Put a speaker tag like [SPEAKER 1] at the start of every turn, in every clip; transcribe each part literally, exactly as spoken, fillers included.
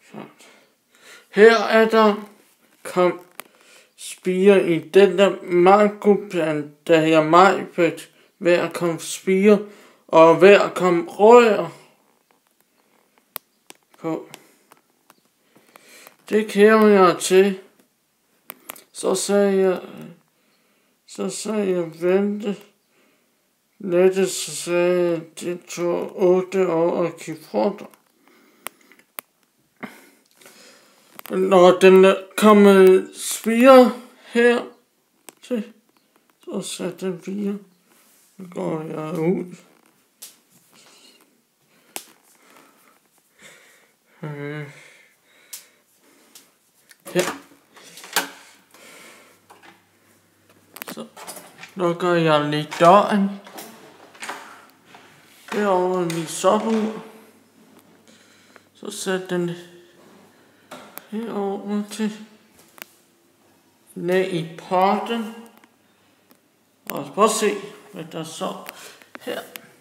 [SPEAKER 1] Så. Her er der kom spire i den der mangoplante, der her majbet, ved at komme spire og ved at komme rør på. Det kæver jeg til. Så sagde jeg, så sagde jeg vente lidt, så sagde jeg, det tog otte år at kigge frem. Når den er kommet spire her til, så sætter den fire. Så går jeg ud. Øh. Her. Så lukker jeg lige døren. Derovre i min soppeur. Så sætter den herover til ned i potten. Og prøv at se, hvad der så her.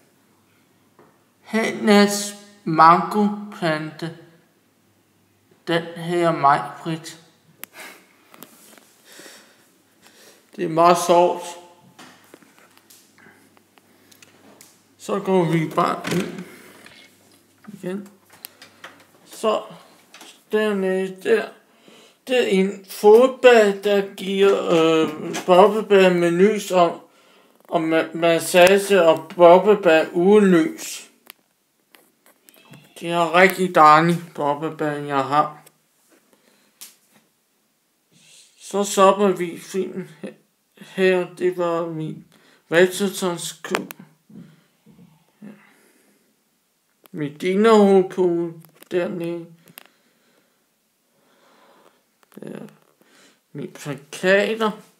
[SPEAKER 1] Hendes mangoplante. Den her majbrit. Det er meget sjovt. Så går vi bare ind igen. Så dernede der. Det er en fodbad, der giver øh, bobbebad med lys og, og ma- massage og bobbebad uden lys. Det er rigtig dejligt bobbebad, jeg har. Så sopper vi fint her. Det var min Vatetonskur. Ja. Mit dinerhovedpude dernede. Der. Mine plakater.